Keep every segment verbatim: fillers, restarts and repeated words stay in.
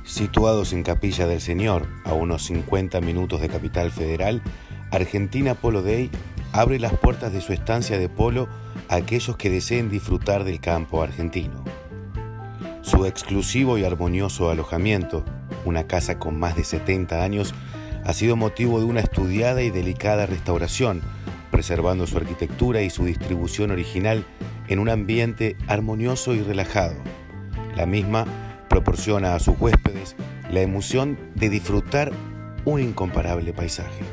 Situados en Capilla del Señor, a unos cincuenta minutos de Capital Federal, Argentina Polo Day abre las puertas de su estancia de polo a aquellos que deseen disfrutar del campo argentino. Su exclusivo y armonioso alojamiento, una casa con más de setenta años, ha sido motivo de una estudiada y delicada restauración, preservando su arquitectura y su distribución original en un ambiente armonioso y relajado. La misma proporciona a sus huéspedes la emoción de disfrutar un incomparable paisaje.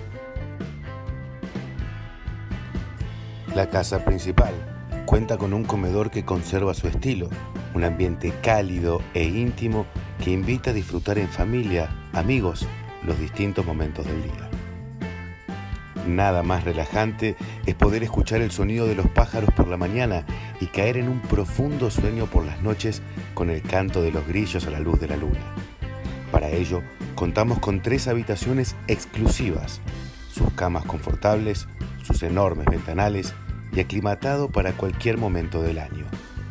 La casa principal cuenta con un comedor que conserva su estilo, un ambiente cálido e íntimo que invita a disfrutar en familia, amigos, los distintos momentos del día. Nada más relajante es poder escuchar el sonido de los pájaros por la mañana y caer en un profundo sueño por las noches con el canto de los grillos a la luz de la luna. Para ello, contamos con tres habitaciones exclusivas, sus camas confortables, sus enormes ventanales y aclimatado para cualquier momento del año.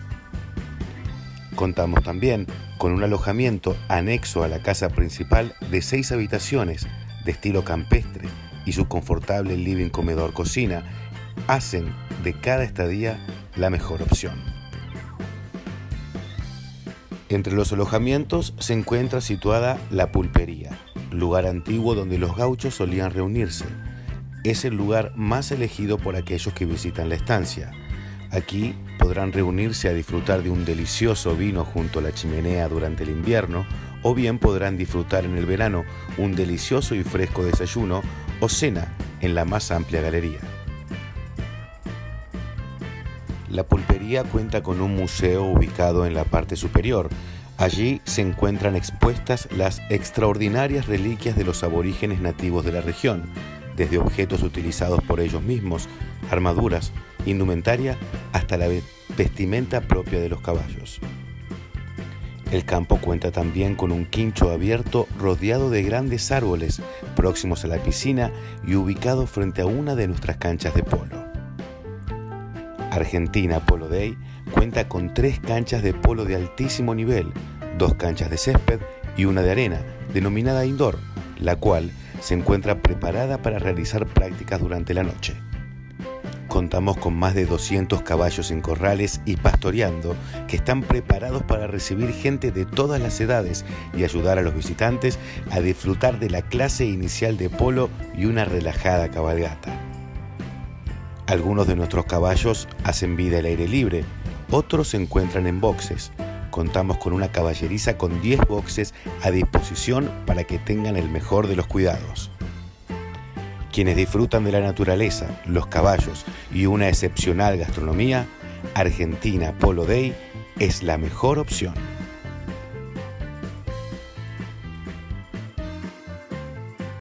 Contamos también con un alojamiento anexo a la casa principal de seis habitaciones de estilo campestre, y su confortable living comedor cocina hacen de cada estadía la mejor opción. Entre los alojamientos se encuentra situada la pulpería, lugar antiguo donde los gauchos solían reunirse. Es el lugar más elegido por aquellos que visitan la estancia. Aquí podrán reunirse a disfrutar de un delicioso vino junto a la chimenea durante el invierno, o bien podrán disfrutar en el verano un delicioso y fresco desayuno o cena en la más amplia galería. La pulpería cuenta con un museo ubicado en la parte superior. Allí se encuentran expuestas las extraordinarias reliquias de los aborígenes nativos de la región, desde objetos utilizados por ellos mismos, armaduras, indumentaria, hasta la vestimenta propia de los caballos. El campo cuenta también con un quincho abierto rodeado de grandes árboles próximos a la piscina y ubicado frente a una de nuestras canchas de polo. Argentina Polo Day cuenta con tres canchas de polo de altísimo nivel, dos canchas de césped y una de arena, denominada indoor, la cual se encuentra preparada para realizar prácticas durante la noche. Contamos con más de doscientos caballos en corrales y pastoreando que están preparados para recibir gente de todas las edades y ayudar a los visitantes a disfrutar de la clase inicial de polo y una relajada cabalgata. Algunos de nuestros caballos hacen vida al aire libre, otros se encuentran en boxes. Contamos con una caballeriza con diez boxes a disposición para que tengan el mejor de los cuidados. Quienes disfrutan de la naturaleza, los caballos y una excepcional gastronomía, Argentina Polo Day es la mejor opción.